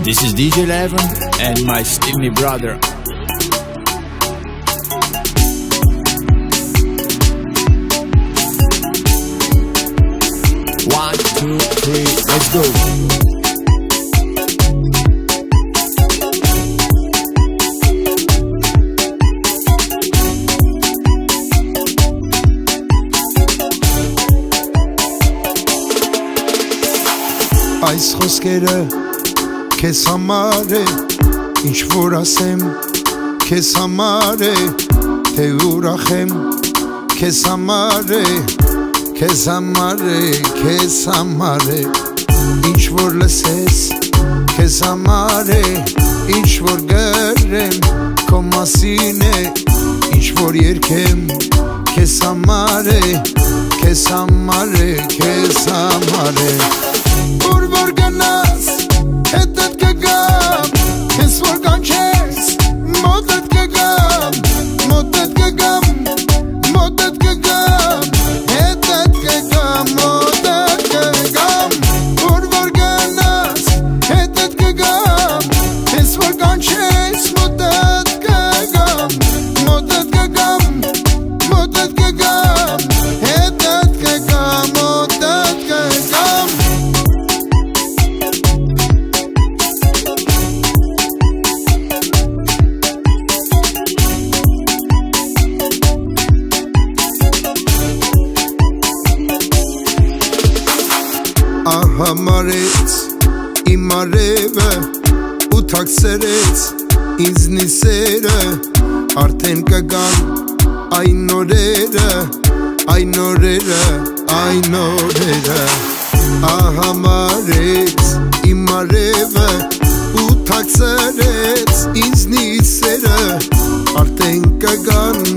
This is DJ Levon and my Steamy brother. One, two, three, let's go. Այս խոսքերը քեզ համար է, ինչ որ ասեմ քեզ համար է, թե ուրախ եմ քեզ համար է, քեզ համար է, քեզ համար է, ինչ որ լսես քեզ համար է, ինչ որ գրեմ քո մասին է, ինչ որ երգեմ քեզ համար է, քեզ համար է, քեզ համար է Որ գնաս, հետդ կգամ, քեզ որ կանչես, մոտդ կգամ, մոտդ կգամ, մոտդ կգամ, հետդ կգամ, մոտդ կգամ Որ գնաս, հետդ կգամ, քեզ որ կանչես, մոտդ կգամ, մոտդ կգամ, մոտդ կգամ, հետդ կգամ, մոտդ կգամ Համարեց իմ արևը ու թաքցրեց ինձնի սերը արդեն կգան այն օրերը այն օրերը այն օրերը Համարեց իմ արևը ու թաքցրեց ինձնի սերը արդեն կգան